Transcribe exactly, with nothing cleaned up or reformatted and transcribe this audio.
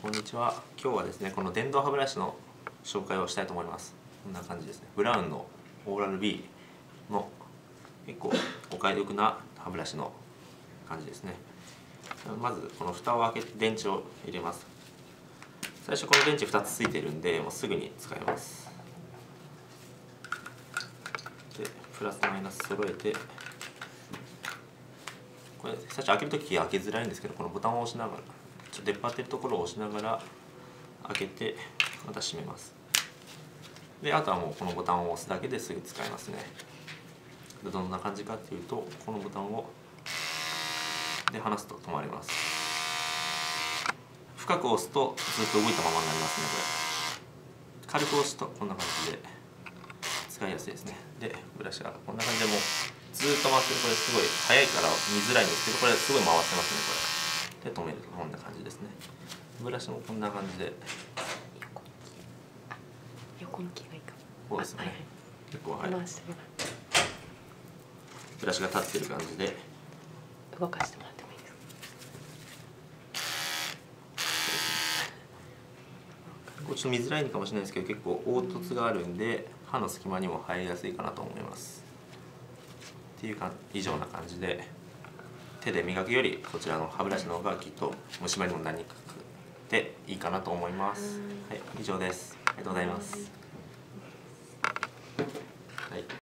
こんにちは。今日はですね、この電動歯ブラシの紹介をしたいと思います。こんな感じですね。ブラウンのオーラル B の結構お買い得な歯ブラシの感じですね。まずこの蓋を開けて電池を入れます。最初この電池ふたつついてるんで、もうすぐに使えます。で、プラスマイナス揃えて、これ最初開けるとき開けづらいんですけど、このボタンを押しながらちょっと出っ張ってるところを押しながら開けてまた閉めます。であとはもうこのボタンを押すだけですぐ使えますね。でどんな感じかっていうと、このボタンをで離すと止まります。深く押すとずっと動いたままになりますね。これ軽く押すとこんな感じで使いやすいですね。でブラシがこんな感じでもうずっと回ってる。これすごい速いから見づらいんですけど、これすごい回ってますね。これで止めるとこんな感じですね。ブラシもこんな感じで横向きがいいかこも。 うですね。結構はい。 回してもらってブラシが立ってる感じで動かしてもらってもいいですか。 これちょっと見づらいのかもしれないですけど、結構凹凸があるんで歯の隙間にも入りやすいかなと思います。っていうか以上な感じで、手で磨くよりこちらの歯ブラシの方がきっと虫歯にもなりにくくていいかなと思います。はい、以上です。ありがとうございます。はい。